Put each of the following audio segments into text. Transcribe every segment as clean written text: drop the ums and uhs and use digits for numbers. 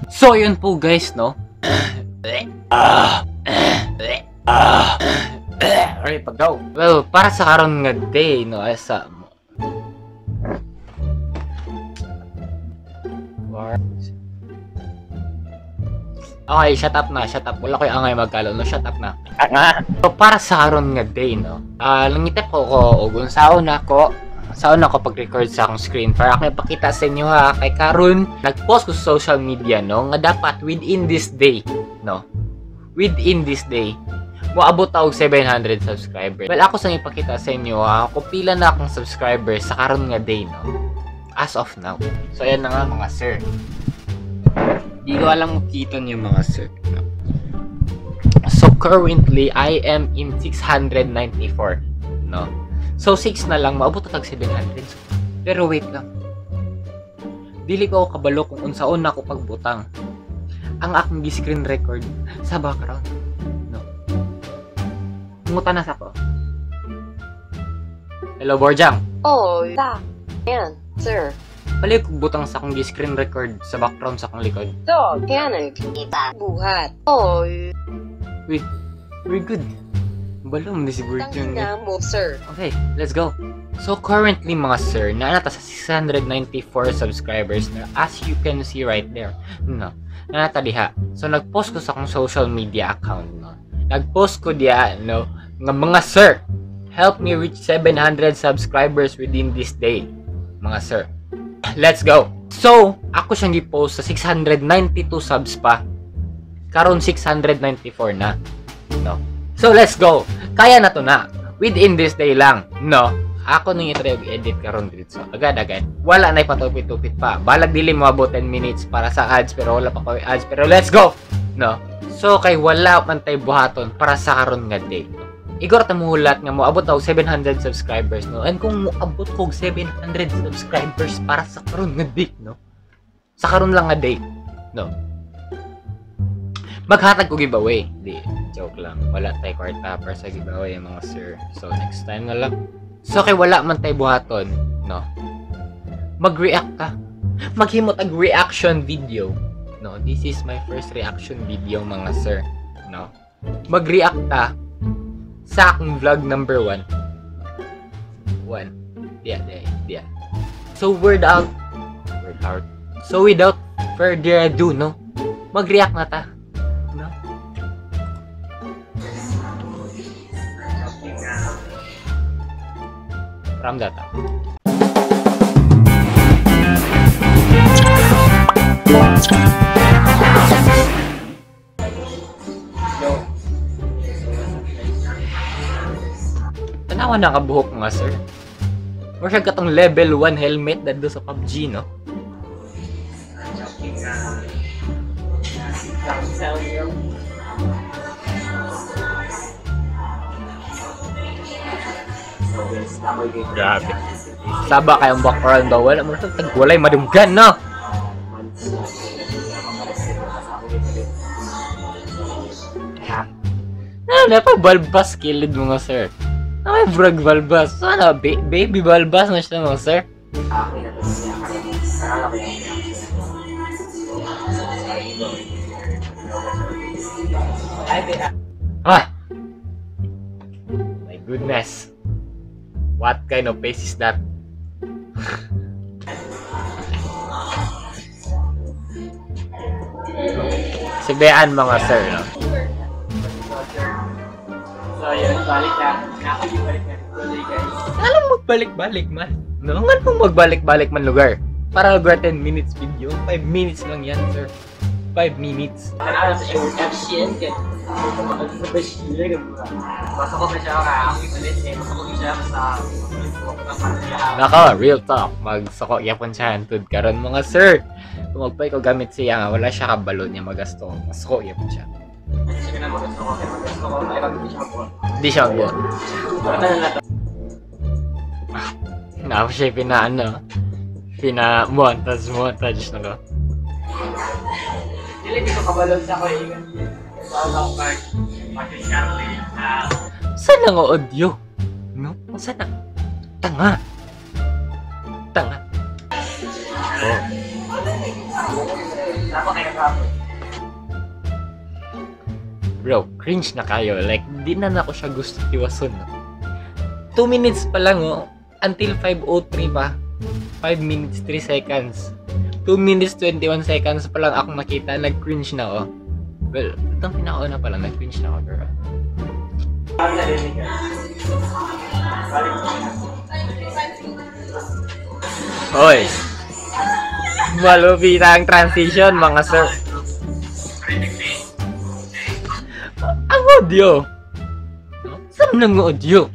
So, yun po guys, no? Alright, pag-go. Well, para sa karon nga day, no? Asa mo. Okay, shut up na, shut up. Wala ko yung angay magkalo, no? Shut up na. So, para sa karon nga day, no? Langitip ko og unsaon ako. Saan ako pag-record sa akong screen para ako ipakita sa inyo ha. Kay karon nag-post ko sa social media, no? Nga dapat within this day, no? Within this day, moabot ako 700 subscribers. Well, ako sa ipakita sa inyo ha, kung pila na akong subscribers sa karon nga day, no? As of now. So, ayan na nga mga sir. Di ko alam makita niyo mga sir. No? So, currently, I am in 694, no? So, 6 na lang, maabot na tag 700. Pero wait lang. Dili ko ako kabalo kung unsaon na ako pagbutang. Ang akong screen record sa background. No. Mungutan na sa ko. Hello, Borjang. Oh, that. Yan, sir. Balik kong butang sa akong screen record sa background sa akong likod. So, panic. Kita. Buhat. Oh, Wait, very good. Balong na si Borjang. tangina mo, sir. Okay, let's go. So currently mga sir, naanata sa 694 subscribers na as you can see right there. No, naanata diha. So nag-post ko sa akong social media account, no. Nag-post ko diya, no, nga mga sir, help me reach 700 subscribers within this day. Mga sir. Let's go. So, ako siyang gi-post sa 692 subs pa. Karon 694 na. No. So, let's go. Kaya na to na. Within this day lang. No. Ako nung i-try edit karon dito. Agad-agad. Wala na ipatupit-tupit pa. Balag dili mo abot 10 minutes para sa ads. Pero wala pa ko ads. Pero let's go. No. So, kay wala man tay buhaton para sa karon nga day. Igor ta muhulat nga mo abot daw 700 subscribers, no. And kung moabot ko 700 subscribers para sa karon nga day, no. Sa karon lang nga day. No. Maghatag ko giveaway. Di, joke lang. Wala tayo kwarta para sa giveaway mga sir. So, next time na lang. So, kay wala man tayo buhaton, no? Mag-react ka. Maghimot ag reaction video. No, this is my first reaction video mga sir. No? Mag-react ka sa akong vlog number 1. Yeah. So, word out. So, without further ado, no? Mag-react na ta. No? From data. Tanawa na kabuhok nga sir. Or siya katong level 1 helmet na doon sa PUBG, no? Grabe. Saba kayong background daw. Wala mo ito. Tagwalay madunggan, no? Ano pa balbas kilid mga sir? Ay, brag balbas. Sana, baby balbas na siya mga sir. Ah! My goodness. What kind of face is that? Sibean mga sir, no? So, yun, balik na. Nakakibalik na rin guys. Alam mo, magbalik-balik man. No? Nga pong magbalik-balik man lugar. Para lugar 10 minutes video. 5 minutes lang yan, sir. 5 minutes. Kanala sa yung action. Sa bashir. Masok ko na siya ka. Ang ipalit eh. Masok ko siya sa... Naka, real talk. Magsoko yapon siya hantud karon mga sir. Kung magpay ko gamit siya nga, wala siya kabalo niya magasto. Masoko yapon siya. Hindi siya magbuhat. Napo siya pina-montage na ko. Dili ko kabalon sa ko yung saan ang audio? No? Saan ang tanga? Oh. Bro, cringe na kayo. Like, di na ako siya gusto iwason. 2 minutes pa lang, oh. Until 5:03 pa. 5 minutes, 3 seconds. 2 minutes, 21 seconds pa lang ako makita. Nag-cringe na, oh. Well, itong pinakauna pa lang, nag-cringe na ako, bro. Hoy! Malupita ang transition, mga sir. Ang audio! Saan ang audio?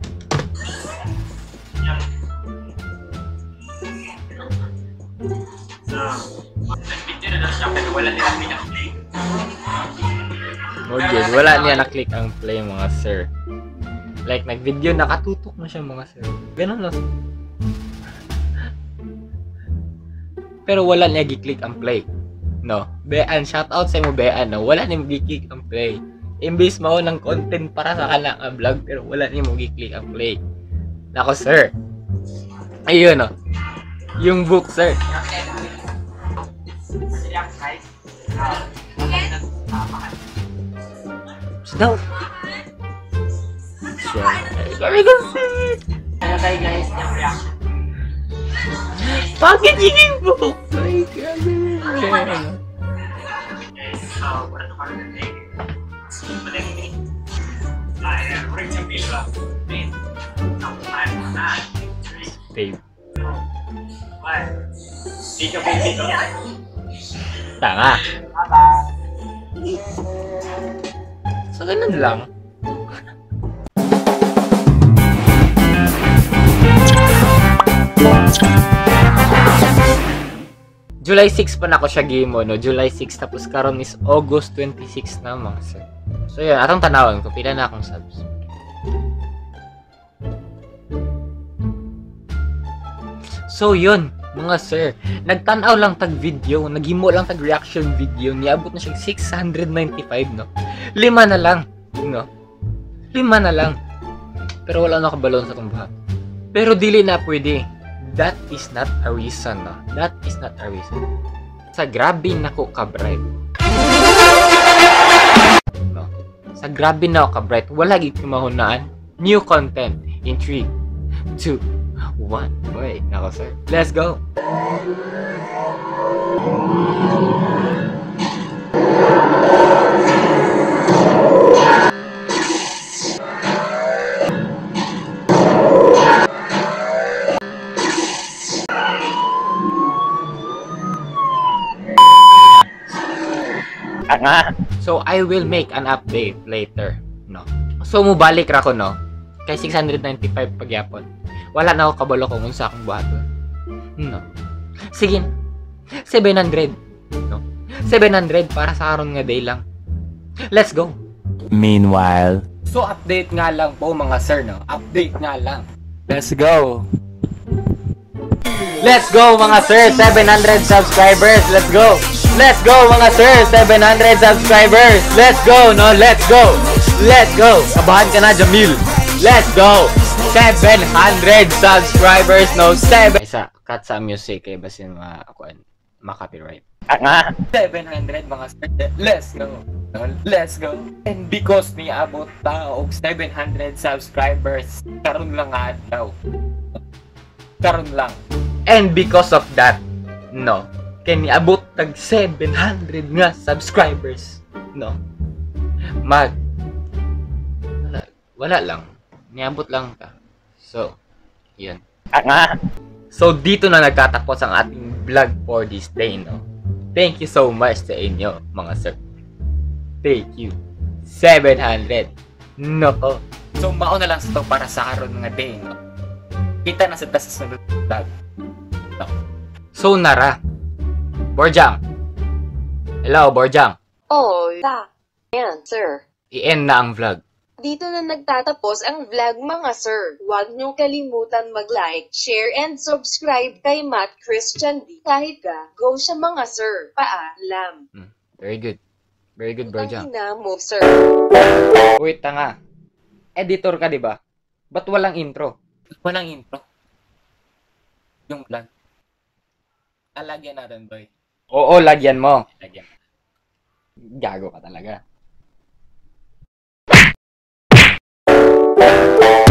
Okay, wala niya na-click ang play, mga sir. Like, nag-video, nakatutok na siya, mga sir. Ganun lang. Pero wala niya gi-click ang play. No? Bean, shoutout sa mo, Bean, no? Wala niya gi-click ang play. Imbis mao ng content para sa kanang vlog, pero wala niya mo gi-click ang play. Nako, sir. Ayun, no? Yung book, sir. Daw. Kami kasi. Kaya tayo guys, yung reaction. Bakit yung book? Ay, grabe. So, wala to parang nag-take. Malengke. Ring yung pila. Wait. Sometimes na. Babe. Why? Di ka baby ko. Tanga. Tata. So, ganun lang. July 6 pa na ako siya game mo, no? July 6, tapos karon is August 26 na, mga sir. So, yun. Atong tanawan ko. Pila na akong subs. So, yun. Mga sir. Nagtanaw lang tag video. Naghimo lang tag reaction video. Niabot na siya 695, no? 5 na lang. No? 5 na lang. Pero wala na kabalon sa itong buhat. Pero dili na pwede. That is not a reason, no? That is not a reason. Sa grabe nako ka-bright. No? Sa grabe na ako ka-bright. Wala gid kumahunaan. New content in 3, 2, 1. Wait, nako sir. Let's go! So, I will make an update later, no? So, mubalik ra ko, no? Kay 695 pagyapon. Wala na ako kabalo kung unsa akong buhaton. No? Sige, 700, no? 700 para sa karon nga day lang. Let's go! Meanwhile, So, update nga lang po, mga sir, no? Update nga lang. Let's go! Let's go, mga sir! 700 subscribers! Let's go! Let's go, mga sir! 700 subscribers! Let's go, no? Let's go! Let's go! Kabahan ka na, Jamil! Let's go! 700 subscribers, no? 7... Isa, cut sa music, eh, basin ma-copyright. 700, mga sir! Let's go! No? Let's go! And because ni abot ta og 700 subscribers, karon lang nga daw. Karon lang. And because of that, no, kay niabot tag 700 nga subscribers, no, wala lang, niabot lang ta. So, yun. So, dito na nagtatapos ang ating vlog for this day, no. Thank you so much sa inyo, mga sir. Thank you. 700. No. So, mauna lang sa to para sa karon nga day, no. Kita na sa sunod vlog. No. So, nara. Borjang. Hello, Borjang. Oh, yan, sir. I-end na ang vlog. Dito na nagtatapos ang vlog, mga sir. Huwag niyong kalimutan mag-like, share, and subscribe kay Matt Christian D. Kahit ka, go siya, mga sir. Paalam. Very good. Very good, Borjang. Tangina mo, sir. Wait, tanga. Editor ka, di ba? Ba't walang intro? Walang intro. Yung vlog. Alagyan natin, boy. Oo, lagyan mo. Lagyan mo. Gago ka talaga.